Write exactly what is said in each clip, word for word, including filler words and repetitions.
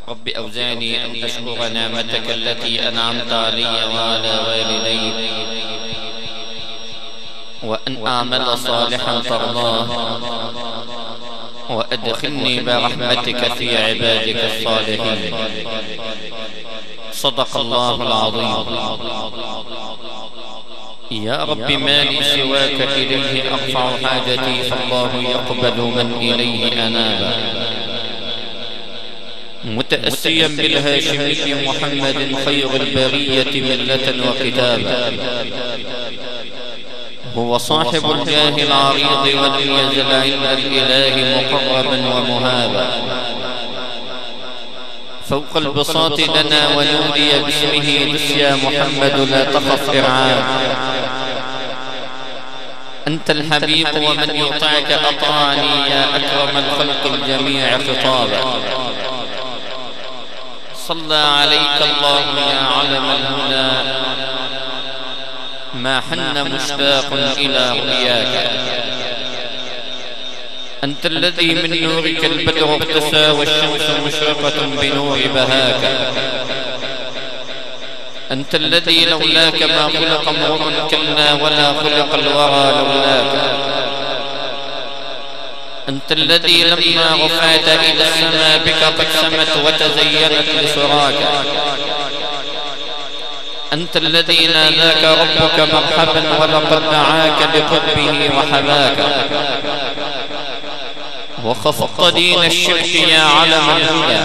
رب أوزعني أن أشكر نعمتك التي أنعمت علي وعلى والدي، وأن أعمل صالحا ترضاه، وأدخلني برحمتك في عبادك الصالحين. صدق الله العظيم. يا رب ما لي سواك إليه أرفع حاجتي، فالله يقبل من إليه أنابا. متأسيا بالهاشمي محمد خير البرية ملة وكتابا، هو صاحب الجاه العريض ولم يزل عند الإله مقربا ومهابا. فوق البساط لنا ونودي باسمه دس يا محمد لا تخف إرعاب. أنت الحبيب ومن يطعك أطاعني، يا أكرم الخلق الجميع خطابا. صلى عليك الله يا علم الهدى، ما حن مشتاق إلى رؤياك. أنت الذي من نورك البدر اقتسى، والشمس مشرقة بنور بهاك. أنت الذي لولاك ما خلق امرؤ كلا، ولا خلق الورى لولاك. أنت الذي لما رفعت إلى السماء بك قد سمت وتزينت لسراك. أنت الذي ناداك ربك مرحبا، ولقد دعاك بقربه وحباك. وخفضت دين الشرك يا علم الهدى،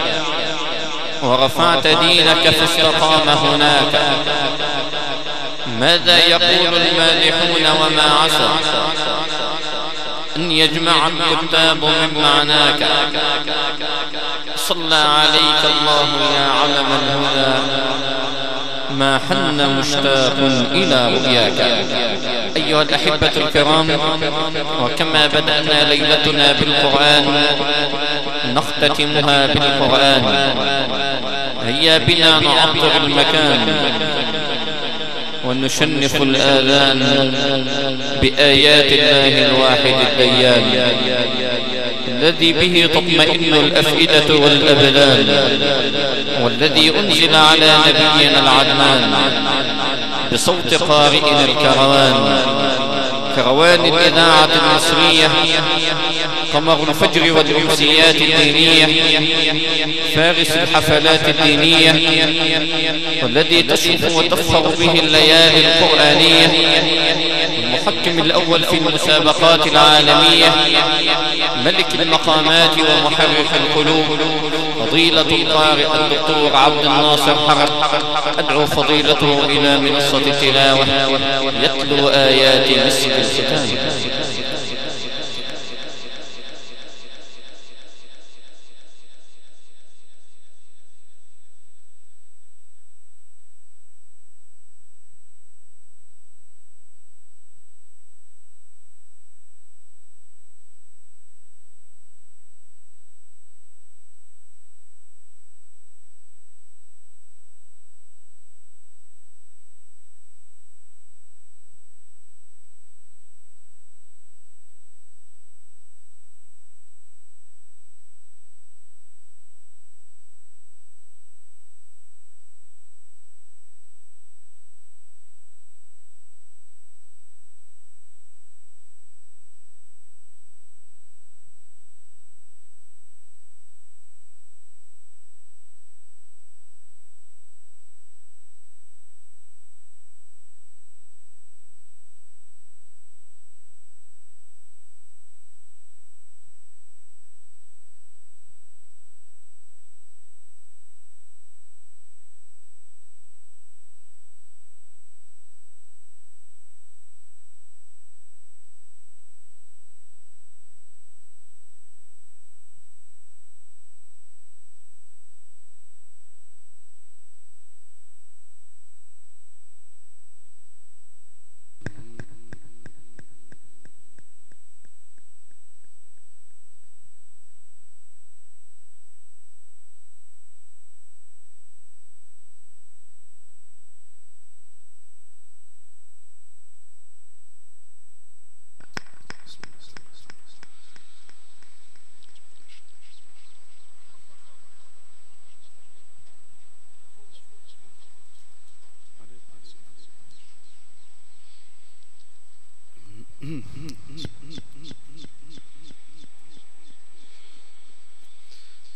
ورفعت دينك فاستقام هناك. ماذا يقول المادحون وما عسى أن يجمع الكتاب من معناك. صلى عليك الله يا علم الهدى، ما حن مشتاق إلى رؤياك. أيها الأحبة الكرام، وكما بدأنا ليلتنا بالقرآن نختتمها بالقرآن. هيا بنا نعطر المكان ونشنف الآذان بآيات الله الواحد الديان، الذي به تطمئن الأفئدة والأبدان، والذي أنزل على نبينا العدنان بصوت قارئنا الكروان، كروان الإذاعة المصرية، قمر الفجر والأمسيات الدينية، فارس الحفلات الدينية، والذي تشرف وتفخر به الليالي القرآنية، المحكم الأول في المسابقات العالمية، ملك المقامات ومحرك القلوب، فضيلة القارئ الدكتور عبد الناصر حرب. أدعو فضيلته إلى منصة التلاوة يتلو آيات مسك الختام.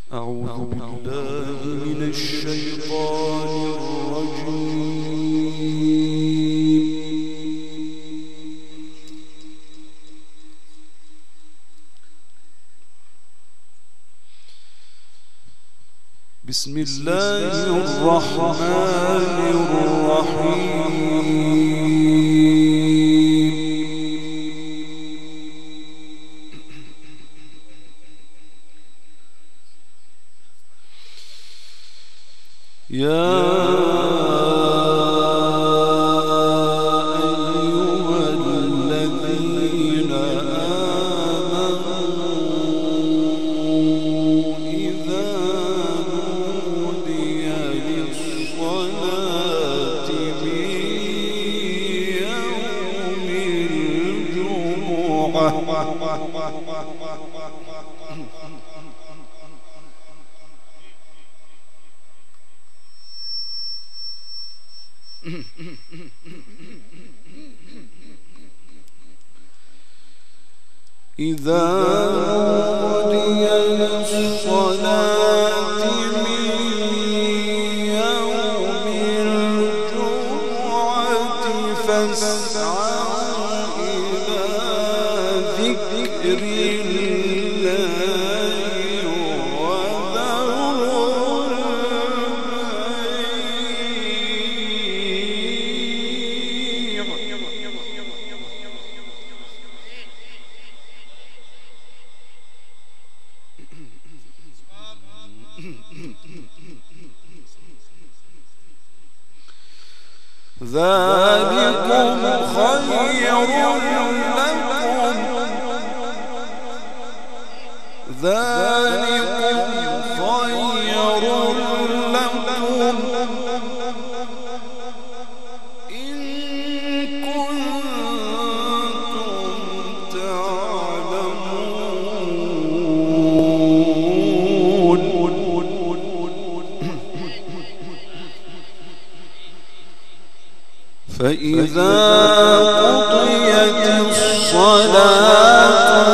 أعوذ بالله من الشيطان الرجيم. بسم الله الرحمن الرحيم. يا أيها الذين آمنوا إذا نودي للصلاة من يوم الجمعة إذا نودي للصلاة من يوم الجمعة فاسعوا إلى ذكر الله وذروا البيع. ذلكم خير لكم ذلكم خير لكم إن كنتم تعلمون. فإذا قضيت الصلاة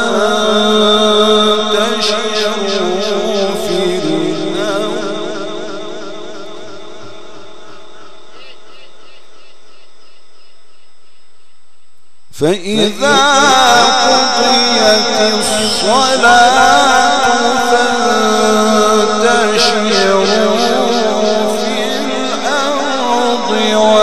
فانتشروا في الأرض فإذا قضيت الصلاة فانتشروا في الأرض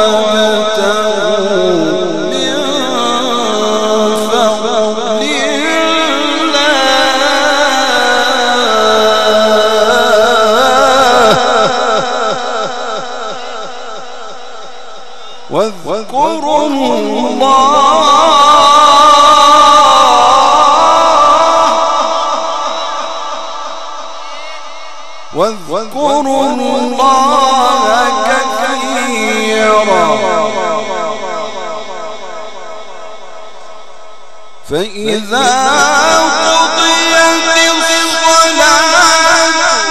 واذكروا الله واذكروا الله كثيرا. فإذا قضيت الصلاة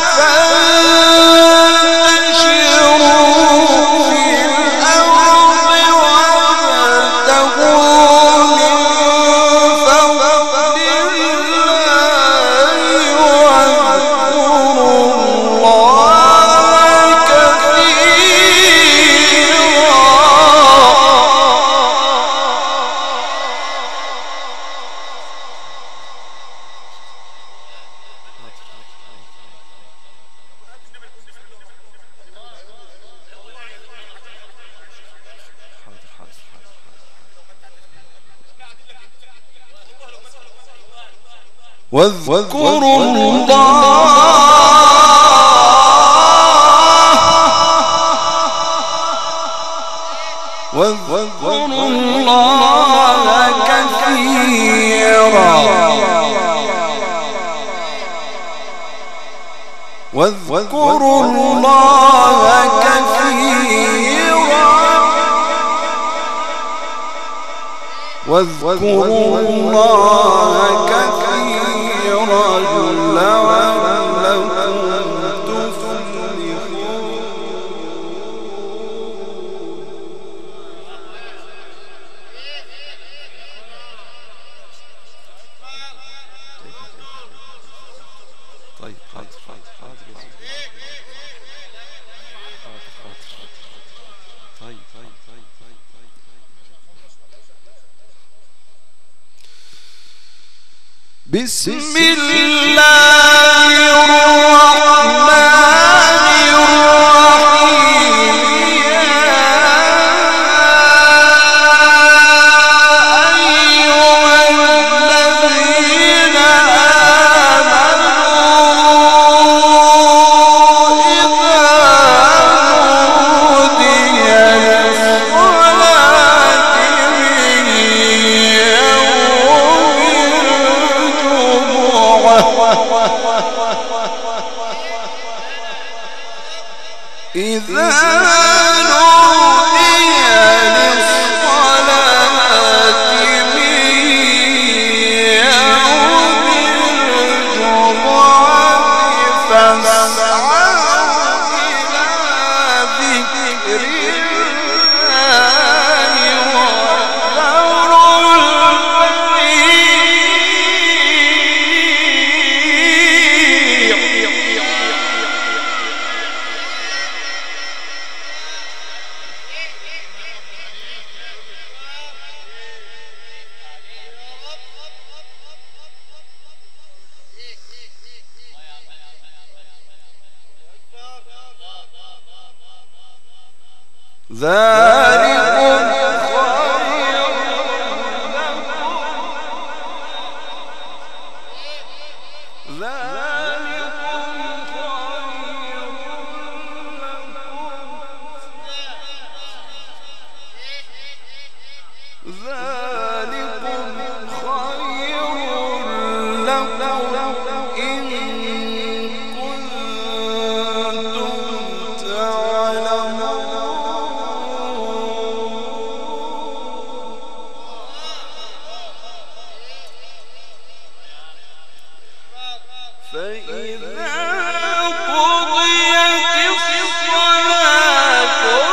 فانتشروا في الأرض وابتغوا من فضل الله واذكروا الله كثيرا. واذكروا الله واذكروا الله كثيرا. واذكروا الله كثيرا. واذكروا الله كثيرا لعلكم تفلحون. طيب حاضر. بسم الله الرحمن الرحيم إذا نودي للصلاة من يوم الجمعة فاسعوا إلى ذكر الله وذروا البيع ذلكم خير لكم ذلكم خير لكم ذلكم خير لكم إن كنتم تعلمون فإذا قضيت الصلاة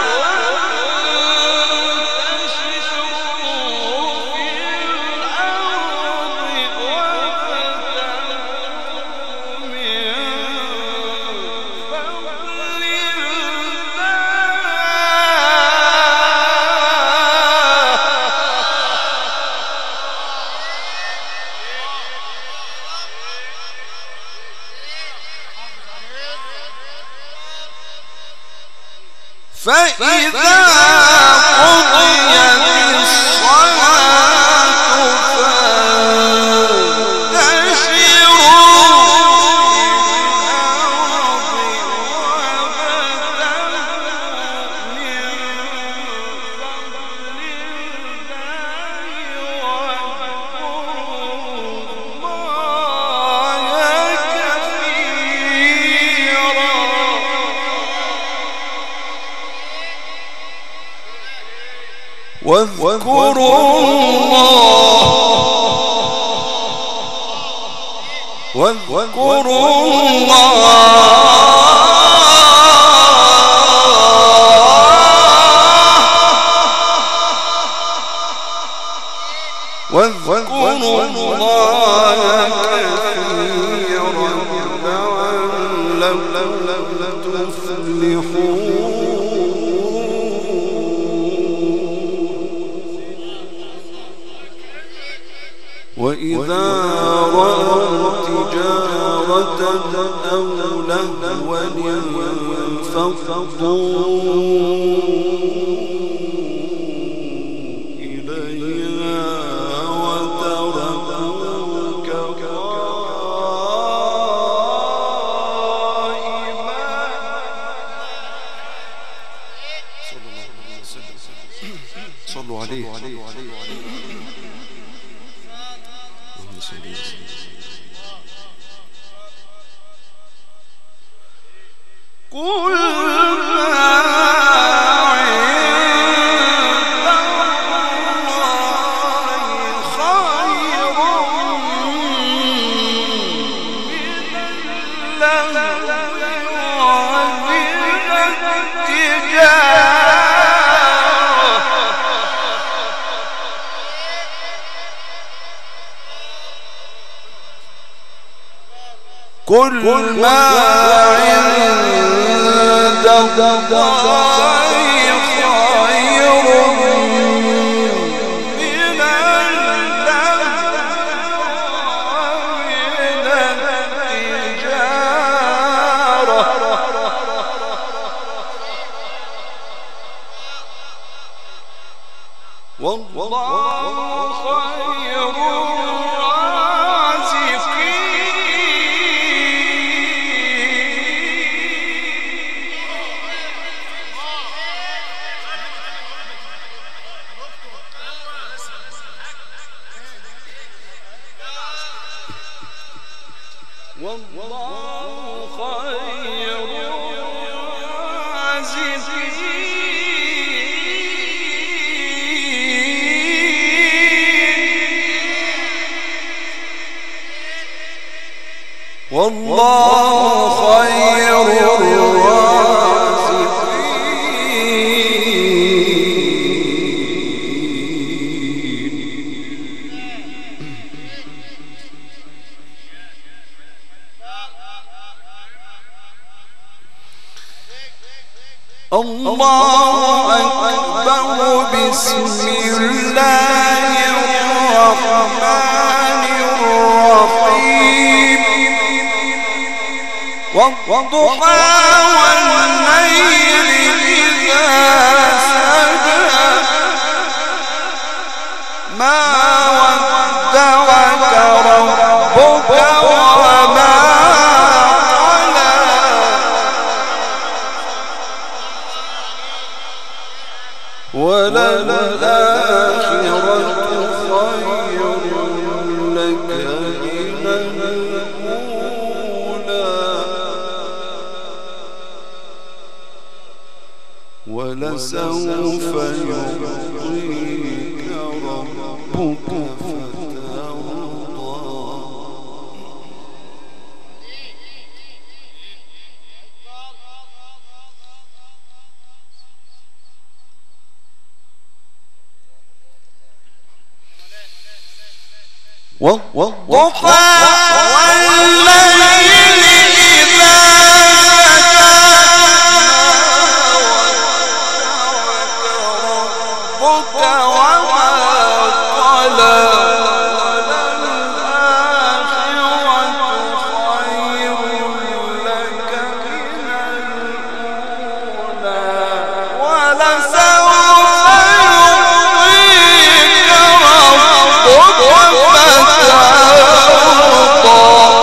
فانتشروا في الأرض وابتغوا من فضل فإذا قضيت الصلاة فانتشروا واذكروا الله واذكروا الله واذكروا الله كثيرا لعلكم تفلحون وإذا رأوا تجارة أو لهوا انفضوا إليها وتركوك قائما. صلوا عليه قل ما عند الله خير من اللهو ومن التجارة قل ما عند الله خير من اللهو والله خير الرازقين. والله خير الرازقين. والله خير الرازقين. الله أكبر. بسم الله الرحمن الرحيم. والضحى والليل إذا سجى ما ودعك ربك وما قلى وللآخرة خير لك من الأولى ولسوف يعطيك ربك فترضى. والضحى والليل إذا ربك وما قلى وللآخرة خير لك من الأولى ولسوف يعطيك ربك فترضى.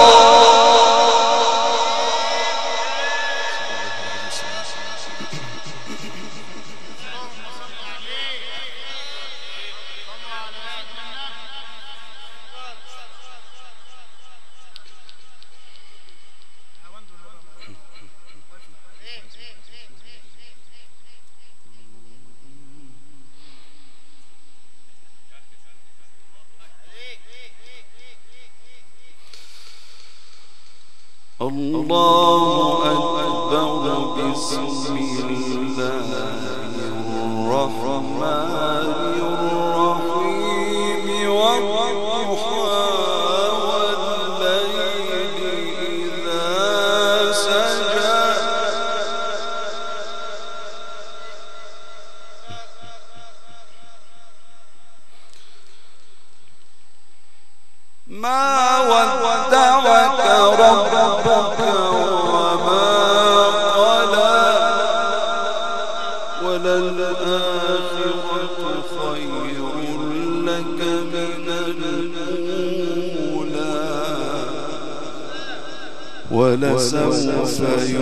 الله أكبر. بسم الله الرحمن الرحيم. والضحى والليل إذا سجى ما ودعك ربك وما قلى وللآخرة خير لك من الأولى ولسوف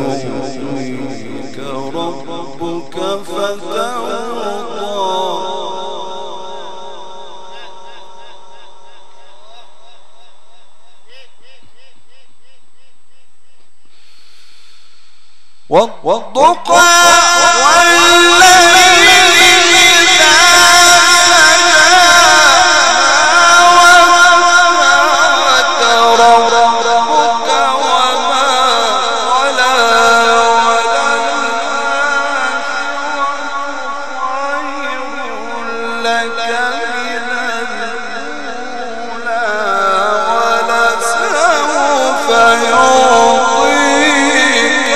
يعطيك ربك فترضى. والضحى والليل إذا ودعك ربك وما قلى وللآخرة خير لك من الأولى ولسوف يعطيك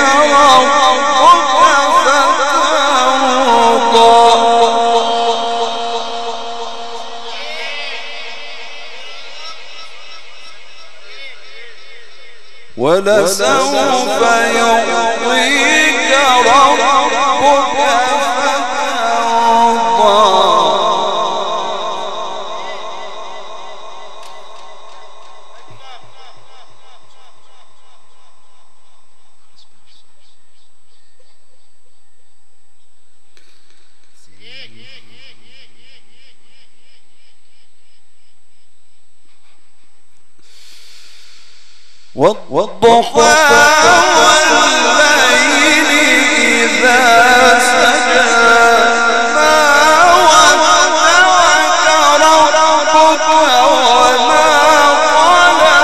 ولسوف يعطيك ربك فترضى. والضحى والليل إذا سجى ما ودعك ربك وما قلى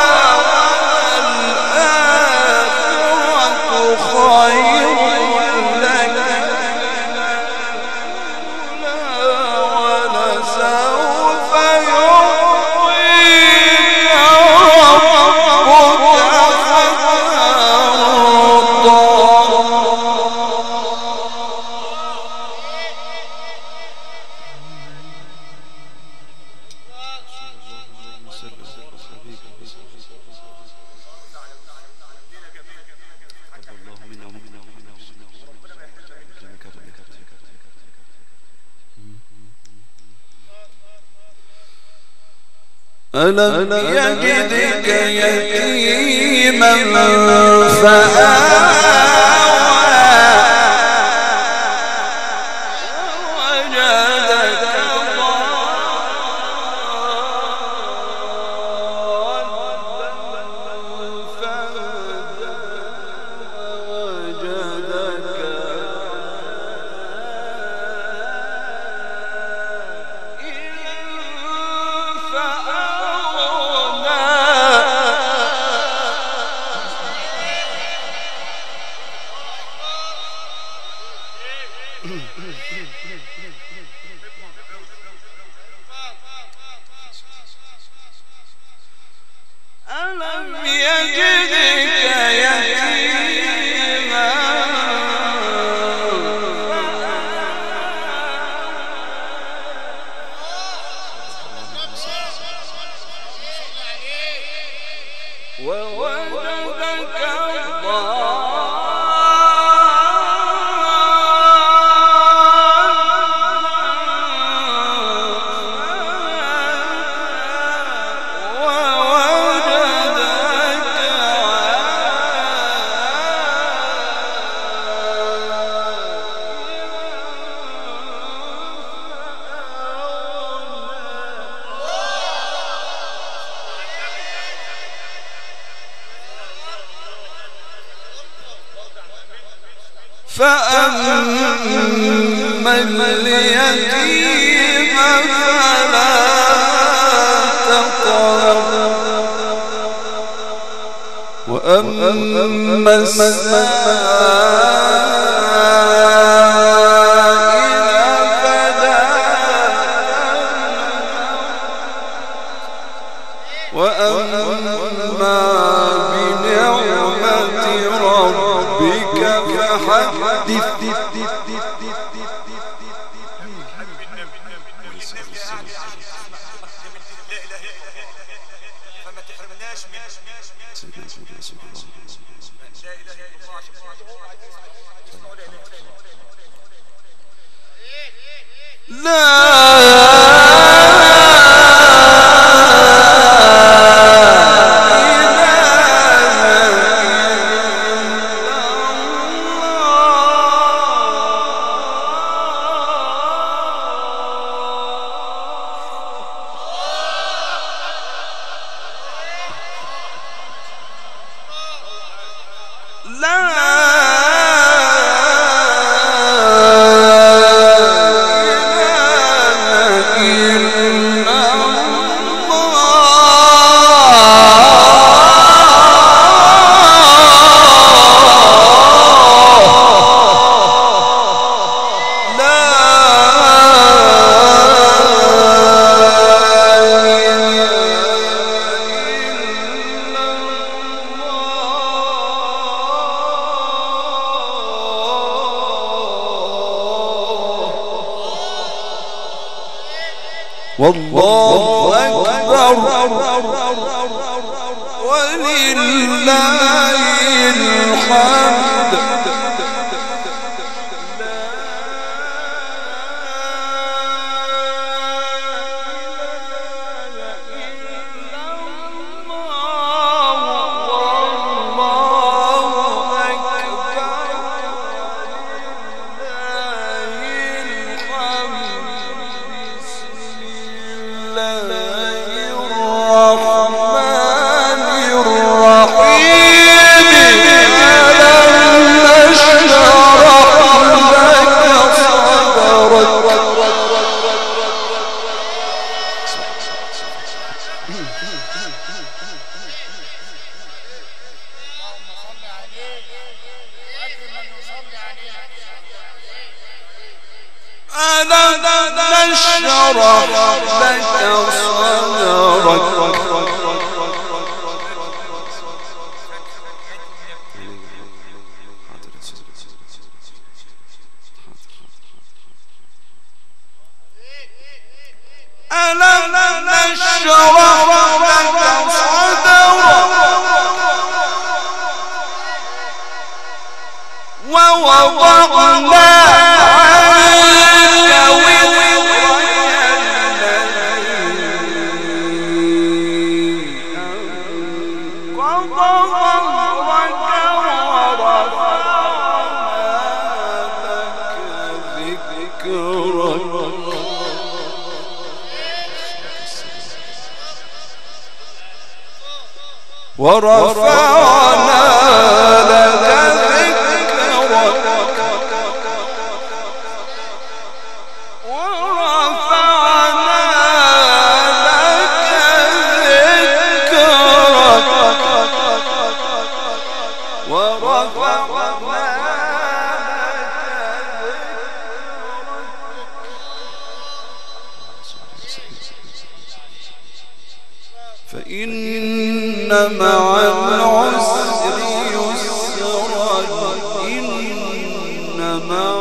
والآخرة خير لك ولسوف يعطيك ربك ألم يجدك يتيما فآوى ووجدك ضالا فهدى ووجدك ألم يجدك يتيما ووجدك فأما اليتيم فلا تقهر وأما السائل فلا وأما بنعمة ربك فحدث فما تحرمناش من والله أكبر ولله الحمد. الرحمن الرحيم ألم نشرح لك صدرك ألم نشرح لك صدرك ووضعنا عنك وزرك الذي أنقض ظهرك ورفعنا لك ذكرك ورفعنا لك ذكرك ورفعنا لك ذكرك ورفعنا فإن مع العسر يسرا إن مع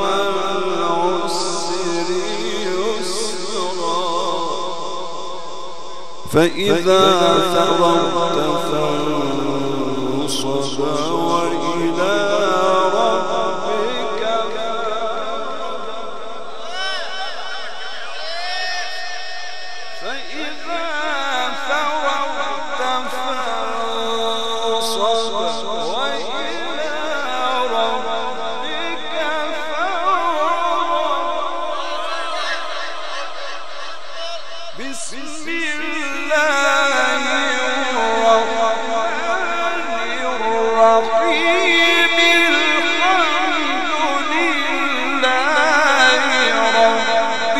العسر يسرا فإذا فرغت فانصب وإلى ربك فإذا بسم الله الرحمن الرحيم الحمد لله رب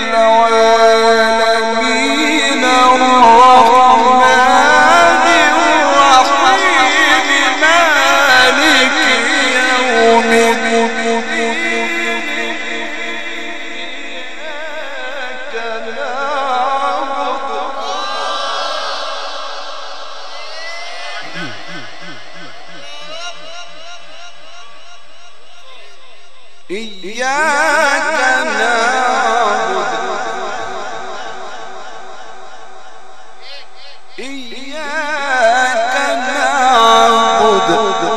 العالمين الرحمن الرحيم مالك يوم الدين إياك نعبد إياك نعبد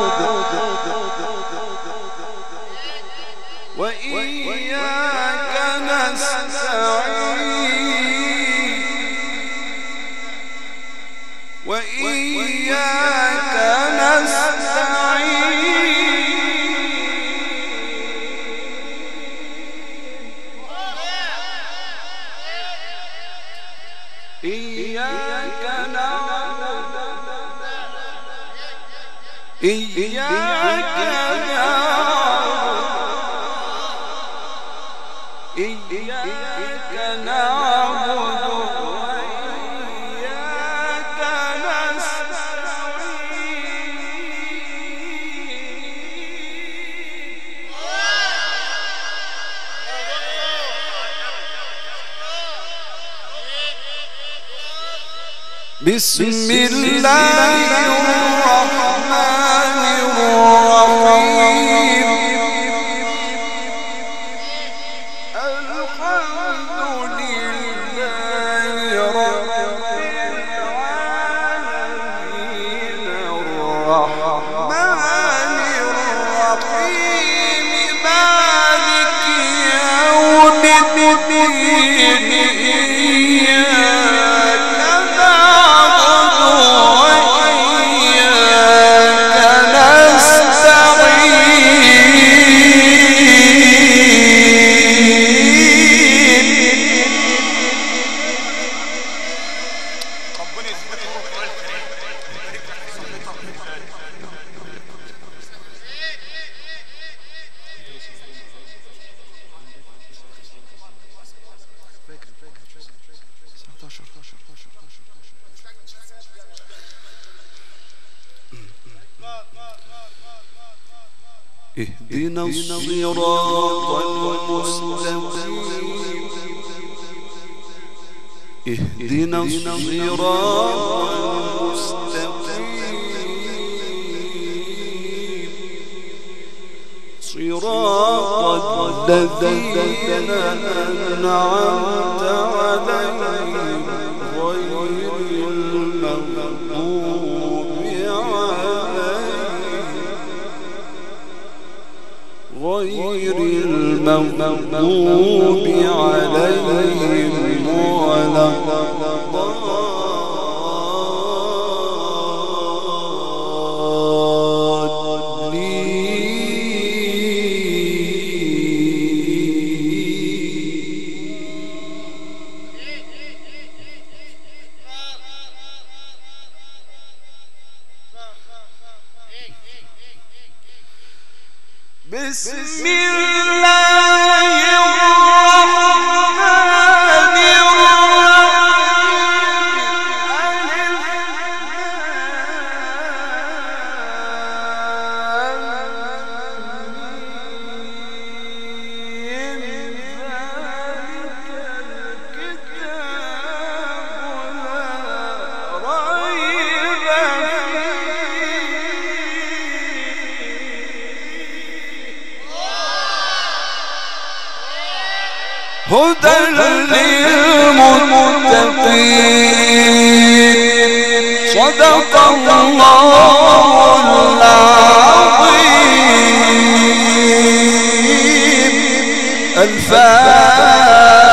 وإياك نستعين وإياك نستعين إياك نعبد إياك نعبد إياك نعبد وإياك نستعين بسم الله الرحمن الرحيم الحمد لله رب العالمين الرحمن الرحيم مالك يوم الدين إياك نعبد وإياك نستعين اهدنا الصراط المستقيم اهدنا الصراط المستقيم صراط الذين أنعمت عليهم غير المغضوب عليهم غير المغضوب عليهم ولا بسم الله الرحمن هدى للمتقين صدق الله العظيم. الفاتحة.